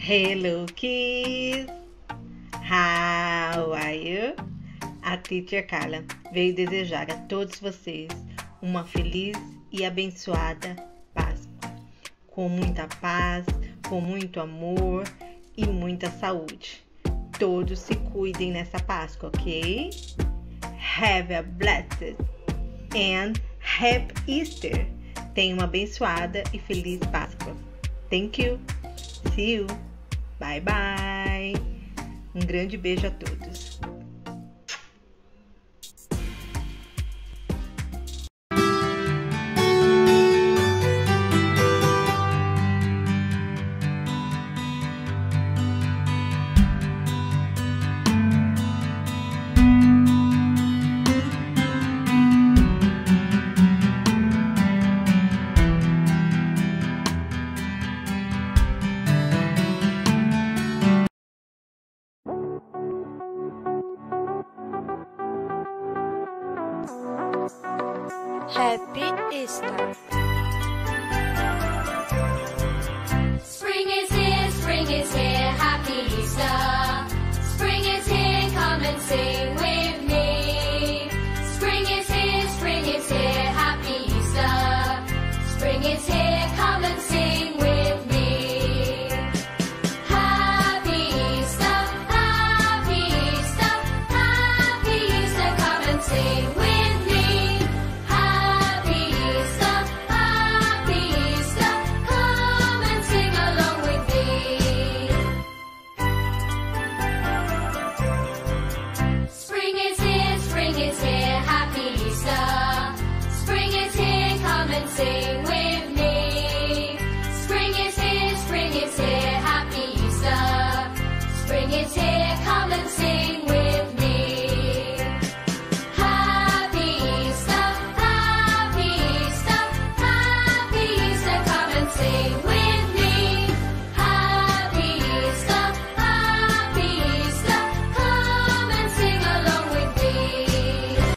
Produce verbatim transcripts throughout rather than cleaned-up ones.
Hello kids! How are you? A Teacher Carla veio desejar a todos vocês uma feliz e abençoada Páscoa, com muita paz, com muito amor e muita saúde. Todos se cuidem nessa Páscoa, ok? Have a blessed and happy Easter! Tenha uma abençoada e feliz Páscoa. Thank you! See you! Bye bye! Um grande beijo a todos! Happy Easter! Spring is here, spring is here, happy Easter. Spring is here, come and sing with me. Spring is here, spring is here, happy Easter. Spring is here, come and sing with me. Happy Easter, happy Easter, happy Easter, come and sing with me. Sing with me. Spring is here, spring is here, happy Easter. Spring is here, come and sing with me. Happy Easter, happy Easter, happy Easter, come and sing with me. Happy Easter, happy Easter, come and sing along with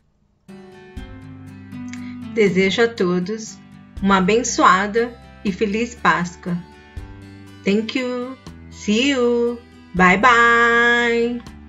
me. Desejo a todos uma abençoada e feliz Páscoa. Thank you. See you. Bye bye.